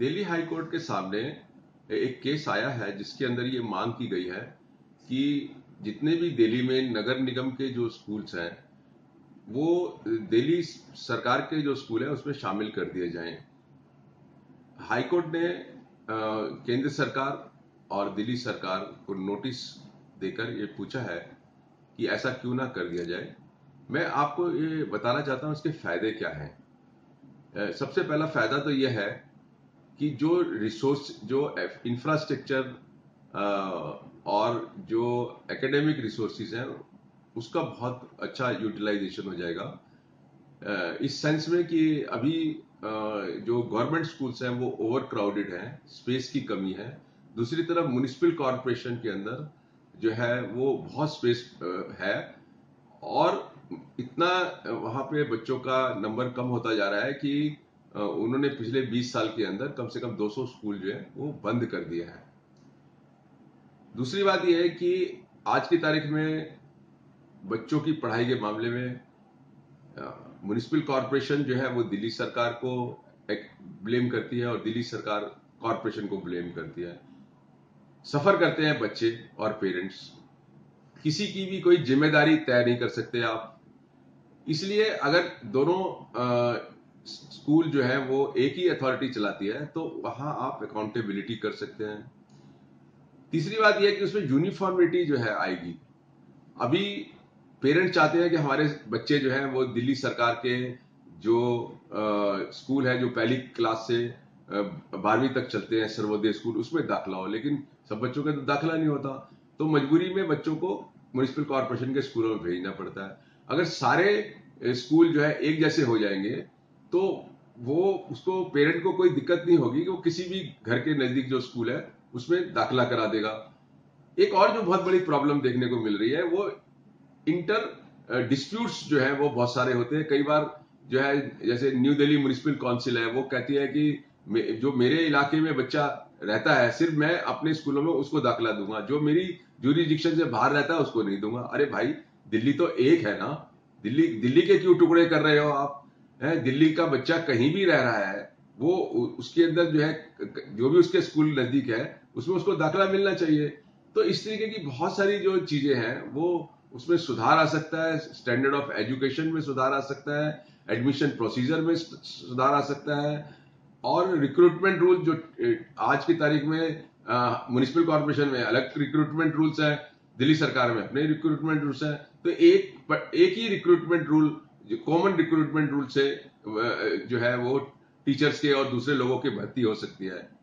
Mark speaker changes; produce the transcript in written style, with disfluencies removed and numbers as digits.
Speaker 1: Delhi high court के सामने एक केस आया है जिसके अंदर ये मांग की गई है कि जितने भी दिल्ली में नगर निगम के जो स्कूल्स हैं वो दिल्ली सरकार के जो स्कूल हैं उसमें शामिल कर दिए जाएं। हाई कोर्ट ने केंद्र सरकार और दिल्ली सरकार को नोटिस देकर ये पूछा है कि ऐसा क्यों ना कर दिया जाए। मैं आपको ये बताना चाहता हूं इसके फायदे क्या हैं। सबसे पहला फायदा तो यह है कि जो रिसोर्स जो इंफ्रास्ट्रक्चर और जो एकेडमिक रिसोर्सेज हैं उसका बहुत अच्छा यूटिलाइजेशन हो जाएगा। इस सेंस में कि अभी जो गवर्नमेंट स्कूल्स हैं वो ओवर क्राउडेड हैं, स्पेस की कमी है। दूसरी तरफ म्युनिसिपल कॉरपोरेशन के अंदर जो है वो बहुत स्पेस है और इतना वहां पे बच्चों का नंबर कम होता जा रहा है कि उन्होंने पिछले 20 साल के अंदर कम से कम 200 स्कूल जो है वो बंद कर दिया है। दूसरी बात यह है कि आज की तारीख में बच्चों की पढ़ाई के मामले में म्युनिसिपल कॉरपोरेशन जो है वो दिल्ली सरकार को ब्लेम करती है और दिल्ली सरकार कॉरपोरेशन को ब्लेम करती है। सफर करते हैं बच्चे और पेरेंट्स, किसी की भी कोई जिम्मेदारी तय नहीं कर सकते आप। इसलिए अगर दोनों स्कूल जो है वो एक ही अथॉरिटी चलाती है तो वहां आप अकाउंटेबिलिटी कर सकते हैं। तीसरी बात यह है कि उसमें यूनिफॉर्मिटी जो है आएगी। अभी पेरेंट्स चाहते हैं कि हमारे बच्चे जो है वो दिल्ली सरकार के जो स्कूल है जो पहली क्लास से 12वीं तक चलते हैं सर्वोदय स्कूल, उसमें दाखिला हो, लेकिन सब बच्चों का तो दाखिला नहीं होता, तो मजबूरी में बच्चों को म्युनिसिपल कॉरपोरेशन के स्कूलों में भेजना पड़ता है। अगर सारे स्कूल जो है एक जैसे हो जाएंगे तो वो उसको पेरेंट को कोई दिक्कत नहीं होगी कि वो किसी भी घर के नजदीक जो स्कूल है उसमें दाखिला करा देगा। एक और जो बहुत बड़ी प्रॉब्लम देखने को मिल रही है वो इंटर डिस्प्यूट्स जो है वो बहुत सारे होते हैं। कई बार जो है जैसे न्यू दिल्ली म्युनिसिपल काउंसिल है वो कहती है कि जो मेरे इलाके में बच्चा रहता है सिर्फ मैं अपने स्कूलों में उसको दाखिला दूंगा, जो मेरी ज्यूरिसडिक्शन से बाहर रहता है उसको नहीं दूंगा। अरे भाई, दिल्ली तो एक है ना, दिल्ली के क्यों टुकड़े कर रहे हो आप? दिल्ली का बच्चा कहीं भी रह रहा है, वो उसके अंदर जो है जो भी उसके स्कूल नजदीक है उसमें उसको दाखिला मिलना चाहिए। तो इस तरीके की बहुत सारी जो चीजें हैं वो उसमें सुधार आ सकता है। स्टैंडर्ड ऑफ एजुकेशन में सुधार आ सकता है, एडमिशन प्रोसीजर में सुधार आ सकता है, और रिक्रूटमेंट रूल जो आज की तारीख में म्युनिसिपल कॉर्पोरेशन में अलग रिक्रूटमेंट रूल्स हैं, दिल्ली सरकार में अपने रिक्रूटमेंट रूल्स हैं, तो एक ही रिक्रूटमेंट रूल जो कॉमन रिक्रूटमेंट रूल से जो है वो टीचर्स के और दूसरे लोगों की भर्ती हो सकती है।